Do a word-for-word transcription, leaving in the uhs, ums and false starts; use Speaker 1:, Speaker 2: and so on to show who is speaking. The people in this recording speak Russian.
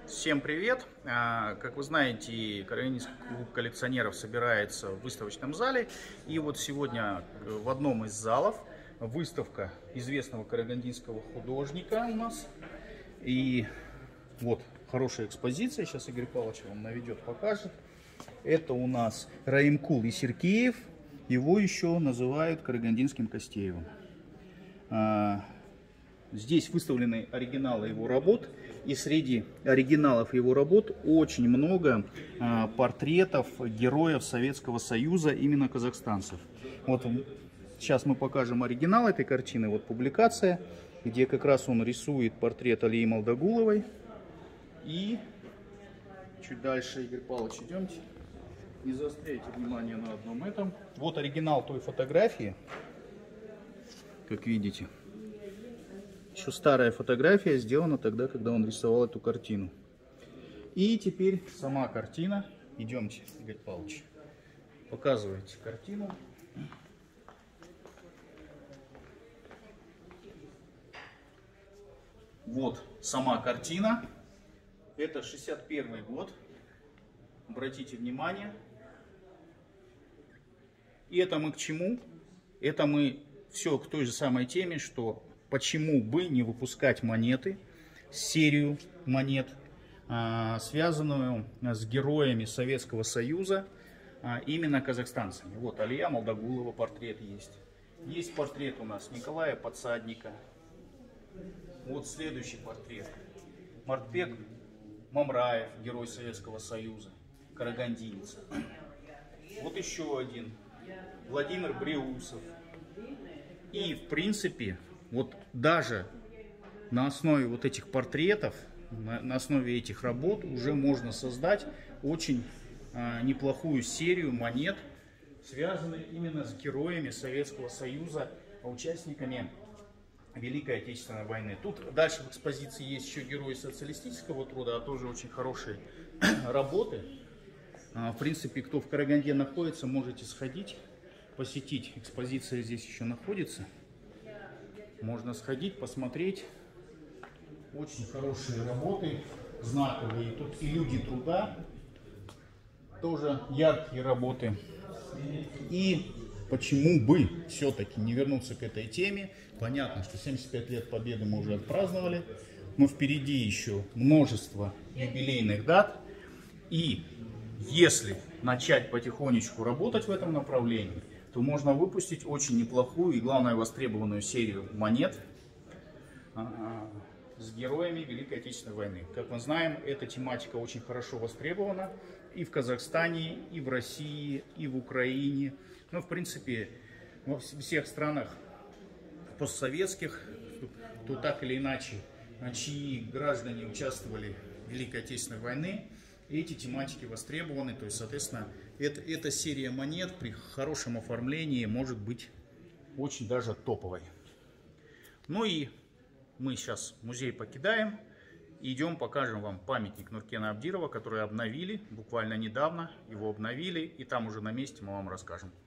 Speaker 1: Всем привет! А, Как вы знаете, Карагандинский клуб коллекционеров собирается в выставочном зале. И вот сегодня в одном из залов выставка известного карагандинского художника у нас. И вот хорошая экспозиция. Сейчас Игорь Павлович вам наведет, покажет. Это у нас Раимкул Есиркиев. Его еще называют Карагандинским Костеевым. А, Здесь выставлены оригиналы его работ, и среди оригиналов его работ очень много а, портретов героев Советского Союза, именно казахстанцев. Вот сейчас мы покажем оригинал этой картины, вот публикация, где как раз он рисует портрет Алии Молдагуловой. И чуть дальше, Игорь Павлович, идемте, не заостряйте внимание на одном этом. Вот оригинал той фотографии, как видите. Еще старая фотография, сделана тогда, когда он рисовал эту картину. И теперь сама картина. Идемте, Игорь Павлович, показывайте картину. Вот сама картина. Это шестьдесят первый год. Обратите внимание. И это мы к чему? Это мы все к той же самой теме, что почему бы не выпускать монеты, серию монет, связанную с героями Советского Союза, именно казахстанцами. Вот Алия Молдагулова портрет есть. Есть портрет у нас Николая Подсадника. Вот следующий портрет. Мартбек Мамраев, герой Советского Союза, карагандинец. Вот еще один. Владимир Бреусов. И в принципе, вот даже на основе вот этих портретов, на, на основе этих работ уже можно создать очень а, неплохую серию монет, связанных именно с героями Советского Союза, участниками Великой Отечественной войны. Тут дальше в экспозиции есть еще герои социалистического труда, а тоже очень хорошие работы. А, в принципе, кто в Караганде находится, можете сходить, посетить. Экспозиция здесь еще находится. Можно сходить, посмотреть. Очень хорошие работы, знаковые. Тут и люди труда, тоже яркие работы. И почему бы все-таки не вернуться к этой теме? Понятно, что семьдесят пять лет Победы мы уже отпраздновали, но впереди еще множество юбилейных дат. И если начать потихонечку работать в этом направлении, то можно выпустить очень неплохую и, главное, востребованную серию монет а, с героями Великой Отечественной войны. Как мы знаем, эта тематика очень хорошо востребована и в Казахстане, и в России, и в Украине. Ну, в принципе, во всех странах постсоветских, то так или иначе, чьи граждане участвовали в Великой Отечественной войне, эти тематики востребованы, то есть, соответственно, это, эта серия монет при хорошем оформлении может быть очень даже топовой. Ну и мы сейчас музей покидаем, идем покажем вам памятник Нуркена Абдирова, который обновили буквально недавно, его обновили, и там уже на месте мы вам расскажем.